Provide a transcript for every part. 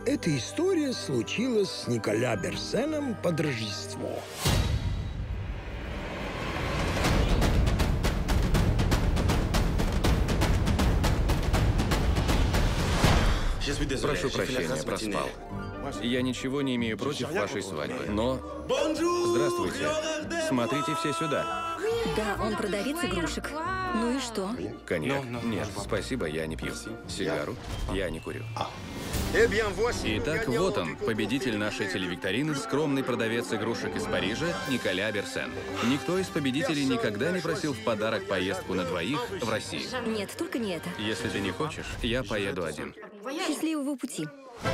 Эта история случилась с Николя Берсеном под Рождество. Прошу прощения, проспал. Я ничего не имею против вашей свадьбы, но... Здравствуйте. Смотрите все сюда. Да, он продавец игрушек. Ну и что? Коньяк? Нет, спасибо, я не пью. Сигару? Я не курю. Итак, вот он, победитель нашей телевикторины, скромный продавец игрушек из Парижа Николя Берсен. Никто из победителей никогда не просил в подарок поездку на двоих в Россию. Нет, только не это. Если ты не хочешь, я поеду один. Счастливого пути.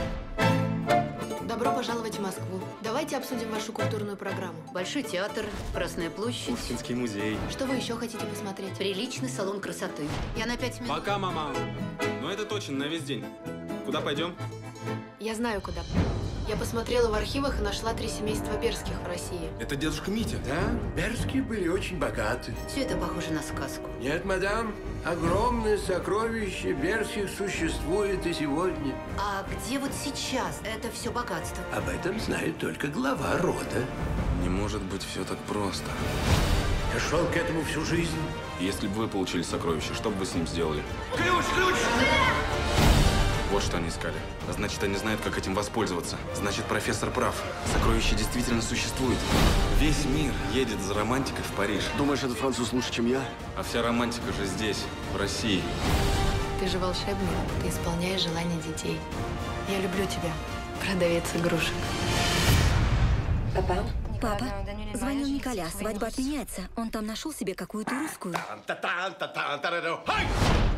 Добро пожаловать в Москву. Давайте обсудим вашу культурную программу. Большой театр, Красная площадь. Пушкинский музей. Что вы еще хотите посмотреть? Приличный салон красоты. Я на 5 минут. Пока, мама. Но это точно на весь день. Куда пойдем? Я знаю, куда. Я посмотрела в архивах и нашла 3 семейства Берских в России. Это дедушка Митя. Да, Берские были очень богаты. Все это похоже на сказку. Нет, мадам, огромное сокровище Берских существует и сегодня. А где вот сейчас это все богатство? Об этом знает только глава рода. Не может быть все так просто. Я шел к этому всю жизнь. Если бы вы получили сокровище, что бы вы с ним сделали? Ключ! Вот что они искали. Значит, они знают, как этим воспользоваться. Значит, профессор прав. Сокровище действительно существует. Весь мир едет за романтикой в Париж. Думаешь, этот француз лучше, чем я? А вся романтика же здесь, в России. Ты же волшебник. Ты исполняешь желания детей. Я люблю тебя, продавец игрушек. Папа, звонил Николя, свадьба отменяется. Он там нашел себе какую-то русскую.